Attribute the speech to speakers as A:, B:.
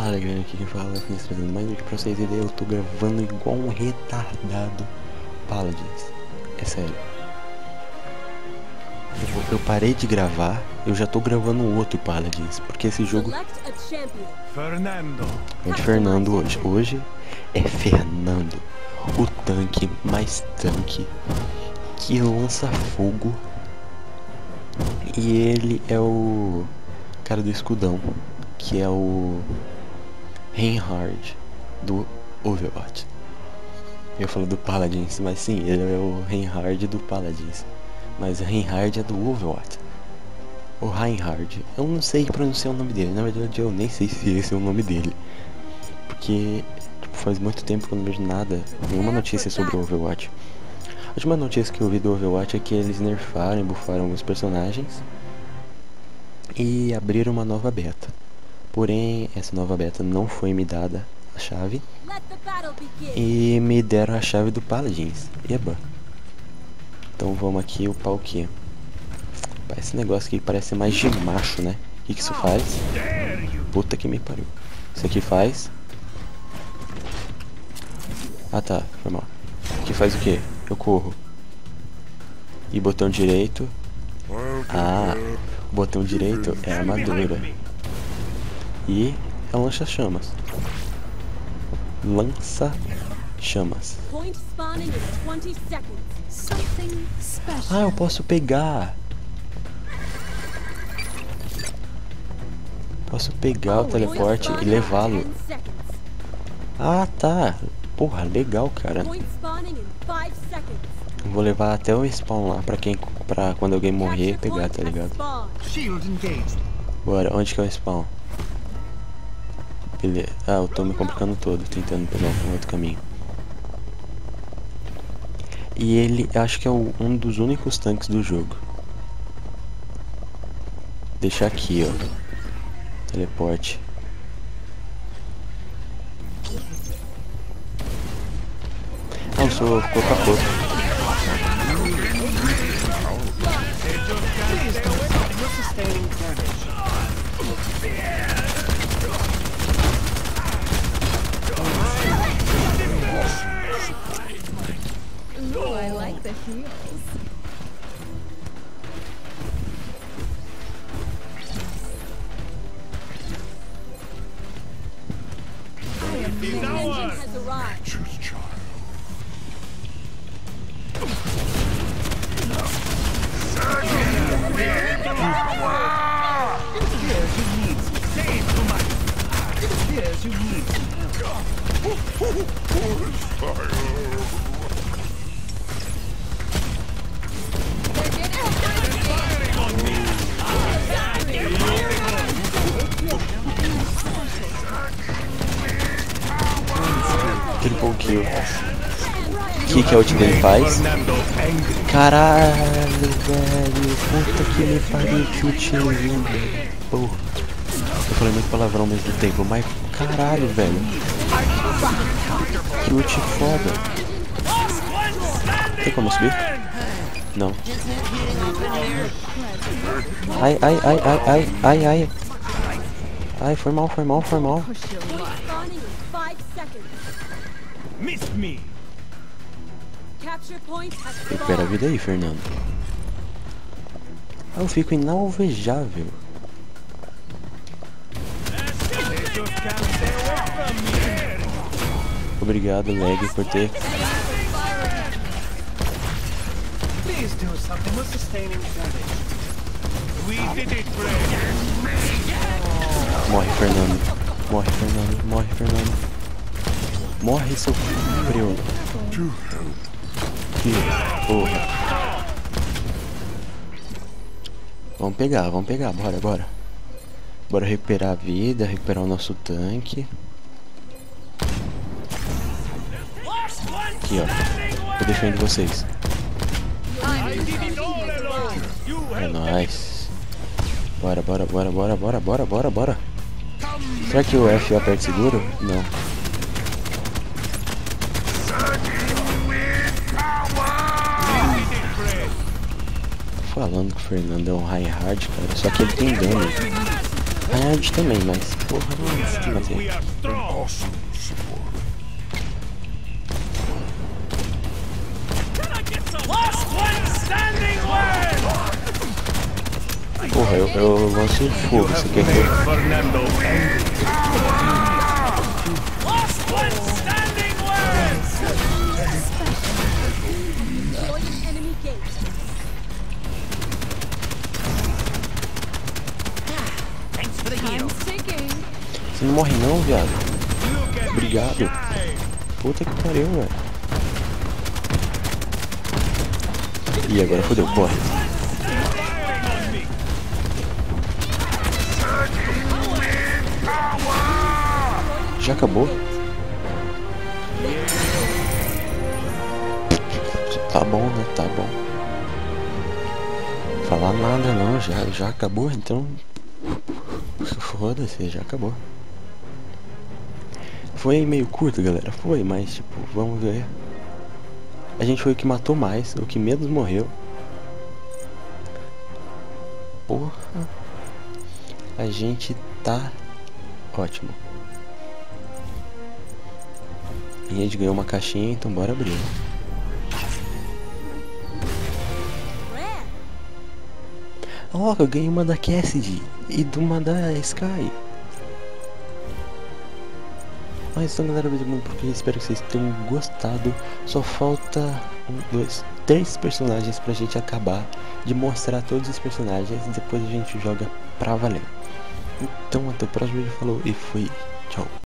A: Fala galera, aqui quem fala é o trazendo mais um vídeo pra vocês. E daí eu tô gravando igual um retardado Paladins. É sério. Eu parei de gravar, eu já tô gravando outro Paladins. Porque esse jogo é de Fernando hoje. Hoje é Fernando, o tanque mais tanque que lança fogo. E ele é o cara do escudão, que é o Reinhardt do Overwatch. Eu falo do Paladins, mas sim, ele é o Reinhardt do Paladins. Mas o Reinhardt é do Overwatch. O Reinhardt, eu não sei pronunciar o nome dele. Na verdade eu nem sei se esse é o nome dele, porque tipo, faz muito tempo que eu não vejo nada, nenhuma notícia sobre o Overwatch. A última notícia que eu vi do Overwatch é que eles nerfaram e buffaram alguns personagens e abriram uma nova beta. Porém, essa nova beta não foi me dada a chave e me deram a chave do Paladins. Eba. Então vamos aqui upar o que? Esse negócio aqui parece mais de macho, né? O que isso faz? Puta que me pariu. Isso aqui faz... Ah tá, foi mal. Aqui faz o que? Eu corro. E botão direito... Ah, o botão direito é a armadura. E é um lança-chamas. Lança-chamas. Ah, eu posso pegar. Posso pegar o teleporte e levá-lo. Ah, tá. Porra, legal, cara. Vou levar até o spawn lá pra quando alguém morrer pegar, tá ligado? Bora, onde que é o spawn? Beleza. Ah, eu tô me complicando todo, tentando pegar um outro caminho. E ele, acho que é um dos únicos tanques do jogo. Deixar aqui, ó. Teleporte. Não, sou coca-cola.
B: I like the heels.
A: Triple kill. O que a ult dele faz? Caralho, velho. Puta que me pariu, que ult lindo. Porra. Eu falei muito palavrão ao mesmo tempo, mas caralho, velho. Que ult foda. Tem como subir? Não. Ai, ai, ai, ai, ai, ai, ai. Ai, foi mal, foi mal, foi mal. Recupera a vida aí, Fernando. Ah, eu fico inalvejável. Obrigado, lag, por ter. Morre, Fernando. Morre, Fernando. Morre, Fernando. Morre, seu frio. Que porra. Vamos pegar, bora, bora. Bora recuperar a vida, recuperar o nosso tanque. Aqui, ó. Eu defendo vocês. É nóis. Bora, bora, bora, bora, bora, bora, bora, bora. Será que o F aperta seguro? Não. Falando que o Fernando é um Reinhardt, cara, só que ele tem dano. Reinhardt também, mas porra, não mas
C: We are strong. Last one standing word.
A: porra, eu lanço fogo, você quer ver?
C: Fernando angry. Last one standing word.
B: Destroying enemy gate.
C: Thanks for the heal.
B: Time's ticking.
A: Você não morre não, viado.
C: Look at
A: Obrigado.
C: me shine.
A: Puta que pariu, velho. Ih, agora fodeu, corre.
C: Firing on me.
A: Já acabou? Tá bom, né? Tá bom. Falar nada não, já acabou, então. Foda-se, já acabou. Foi meio curto, galera. Foi, mas tipo, vamos ver. A gente foi o que matou mais, o que menos morreu. Porra. A gente tá ótimo. E a gente ganhou uma caixinha, então bora abrir. Ó, eu ganhei uma da Cassidy e de uma da Sky. Mas então, galera, muito porque espero que vocês tenham gostado. Só falta 1, 2, 3 personagens pra gente acabar de mostrar todos os personagens. Depois a gente joga pra valer. Então até o próximo vídeo, falou e fui, tchau.